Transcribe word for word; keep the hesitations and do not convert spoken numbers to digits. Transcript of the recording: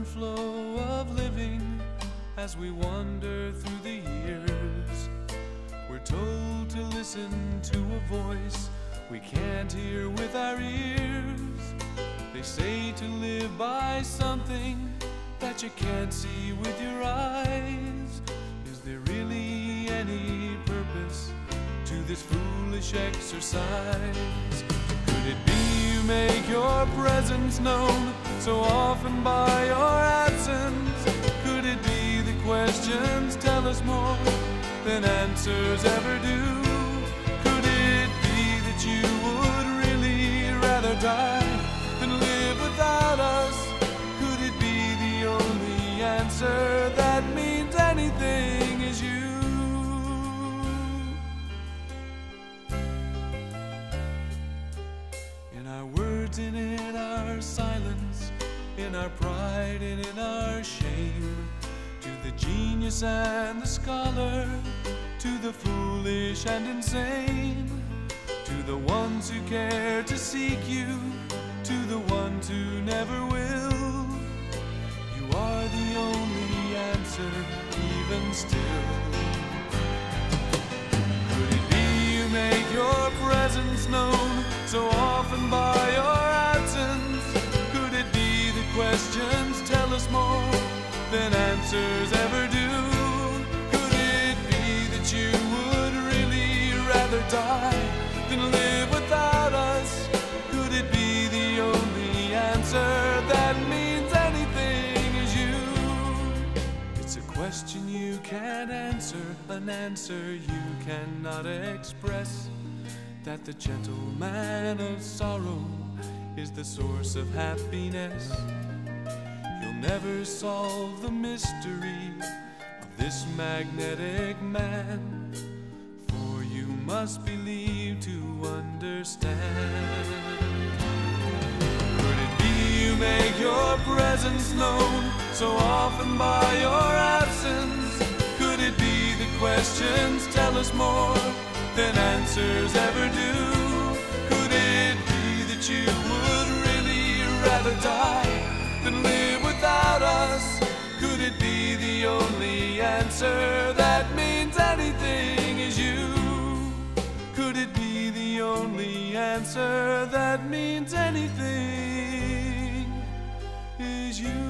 flow of living as we wander through the years. We're told to listen to a voice we can't hear with our ears. They say to live by something that you can't see with your eyes. Is there really any purpose to this foolish exercise? Could it be you make your presence known so often by your absence? Could it be the questions tell us more than answers ever do? Could it be that you would really rather die than live without us? Could it be the only answer that means anything is you? In our words and in our silence, in our pride and in our shame, to the genius and the scholar, to the foolish and insane, to the ones who care to seek you, to the ones who never will, you are the only answer, even still. Could it be you make your presence known so often by your absence? Could it be the questions tell us more than answers ever do? Could it be that you would really rather die than live without us? Could it be the only answer that means anything is you? It's a question you can't answer, an answer you cannot express, that the gentle man of sorrow is the source of happiness. You'll never solve the mystery of this magnetic man, for you must believe to understand. Could it be you make your presence known so often by your absence? Could it be the questions tell us more than answers ever do? Could it be that you would really rather die than live without us? Could it be the only answer that means anything is you? Could it be the only answer that means anything is you?